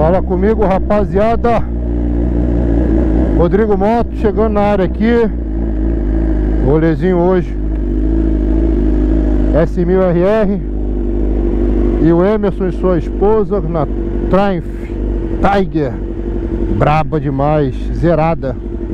Fala comigo, rapaziada. Rodrigo Moto chegando na área aqui. Rolezinho hoje S1000RR. E o Emerson e sua esposa na Triumph Tiger. Braba demais, zerada.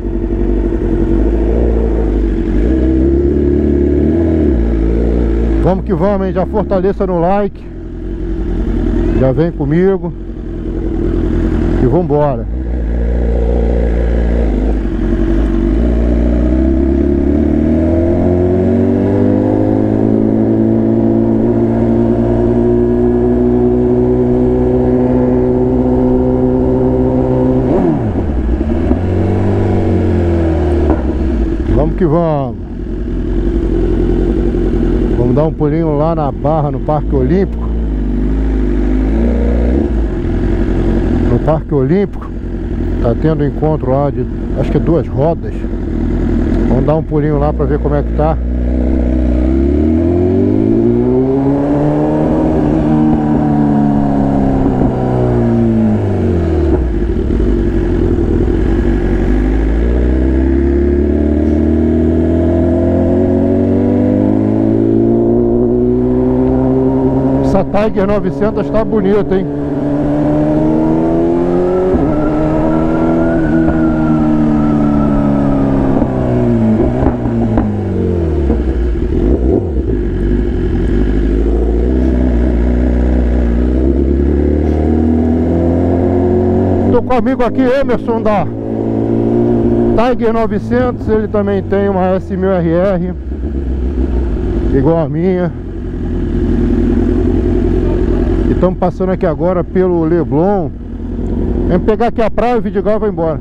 Vamos que vamos, hein? Já fortaleça no like. Já vem comigo. E vambora. Vamos que vamos. Vamos dar um pulinho lá na Barra, no Parque Olímpico. No Parque Olímpico tá tendo encontro lá de, acho que é 2 rodas. Vamos dar um pulinho lá pra ver como é que tá. Essa Tiger 900 tá bonita, hein? Tô com um amigo aqui, Emerson, da Tiger 900. Ele também tem uma S1000RR igual a minha. E estamos passando aqui agora pelo Leblon. Vamos pegar aqui a praia, o Vidigal vai embora.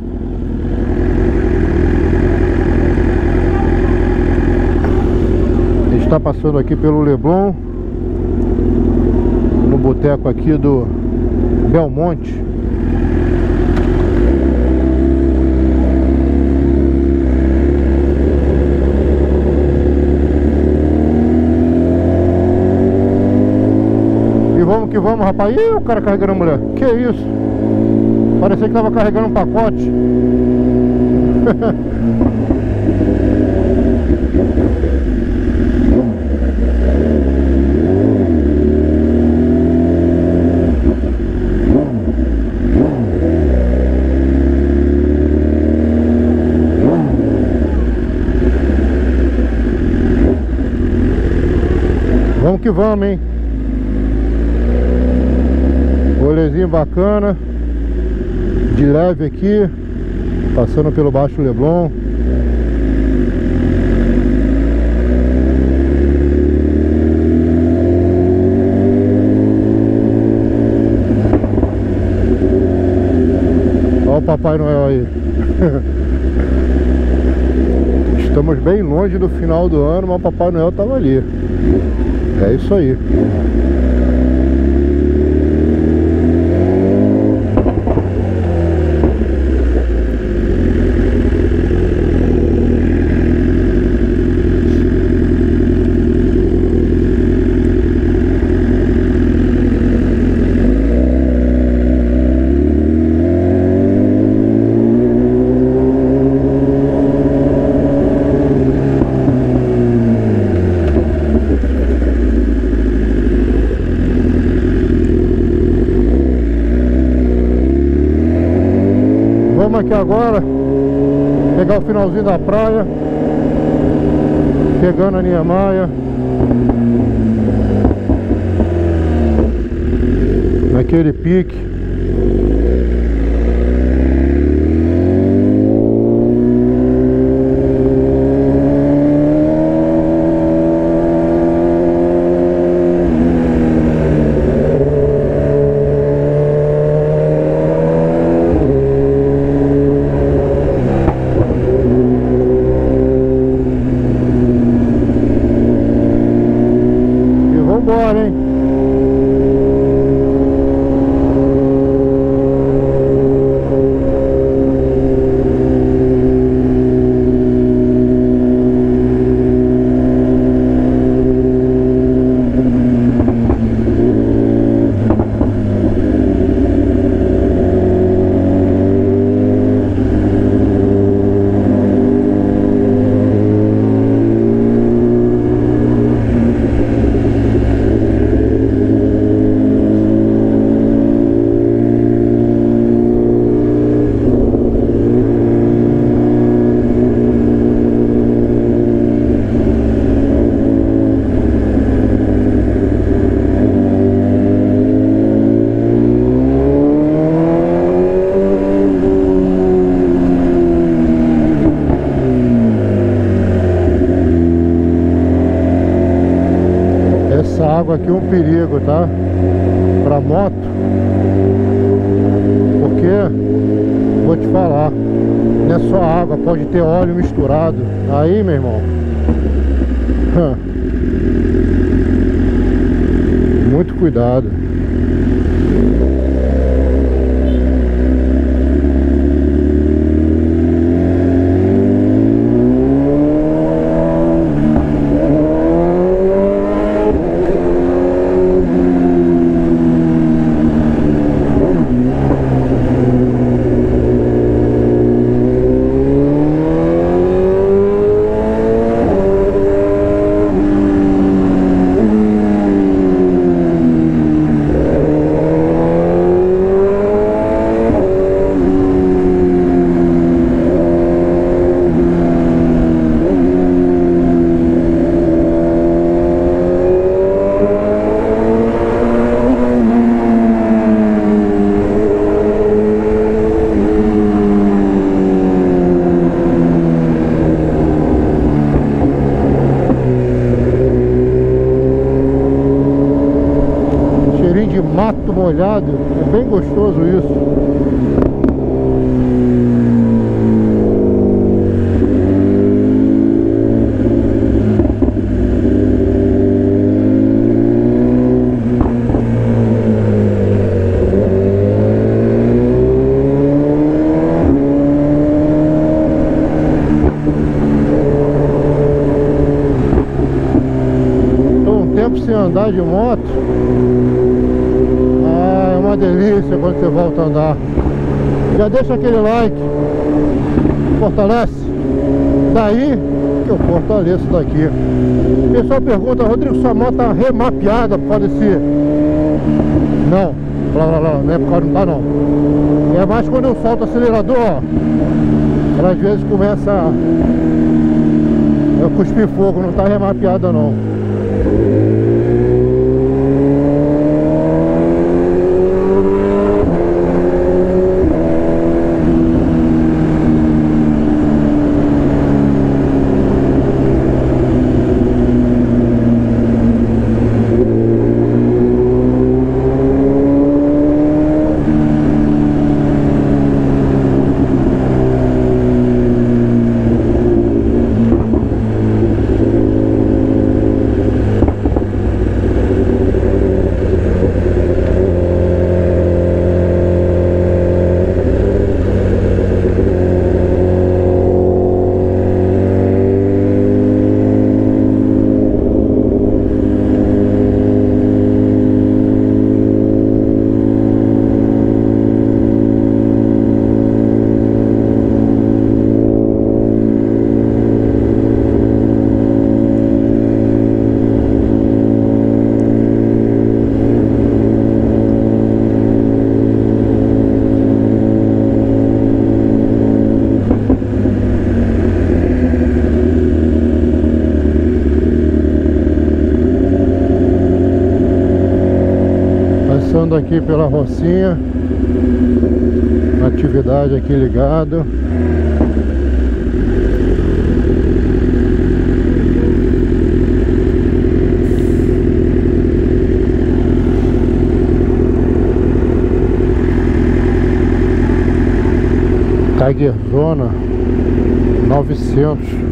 A gente está passando aqui pelo Leblon, no boteco aqui do Belmonte. Vamos que vamos, rapaz. Ih, o cara carregando a mulher. Que isso? Parecia que tava carregando um pacote. Vamos que vamos, hein? Rolezinho bacana, de leve aqui, passando pelo Baixo Leblon. Olha o Papai Noel aí. Estamos bem longe do final do ano, mas o Papai Noel estava ali. É isso aí. Vamos aqui agora pegar o finalzinho da praia, pegando a Niemeyer, naquele pique. Vambora, hein? perigo, tá? Pra moto. Porque, vou te falar, não é só água, pode ter óleo misturado. Aí, meu irmão, muito cuidado. Mato molhado, é bem gostoso isso. Tô um tempo sem andar de moto. É uma delícia quando você volta a andar. Já deixa aquele like, fortalece. Daí que eu fortaleço daqui. O pessoal pergunta: Rodrigo, sua moto tá remapeada por causa desse... Não, não é por causa, não tá não. É mais quando eu solto o acelerador, ó. Ela às vezes começa a cuspir fogo, não tá remapeada não. Passando aqui pela Rocinha, atividade aqui ligado. Tiger Zona 900.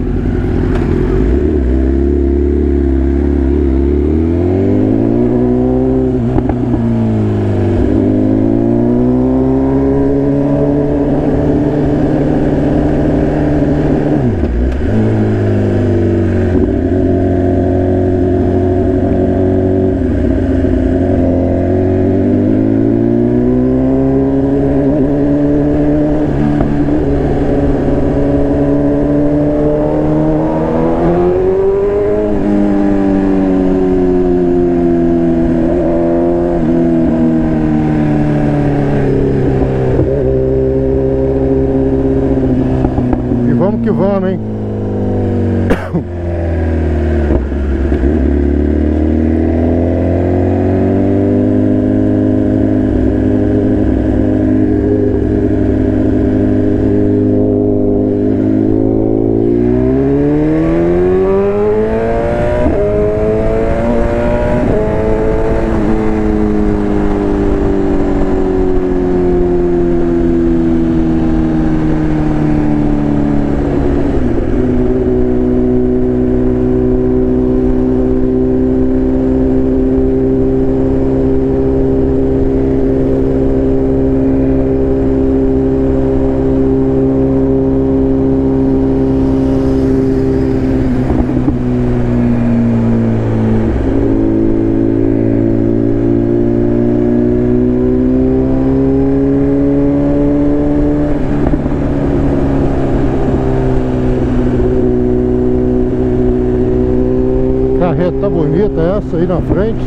carreta tá bonita essa aí na frente.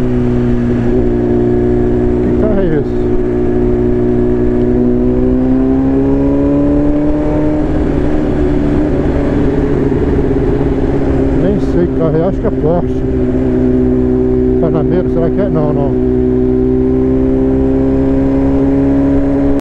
Que carro é esse? Nem sei que carro é, acho que é Porsche. Panamera, será que é? Não, não.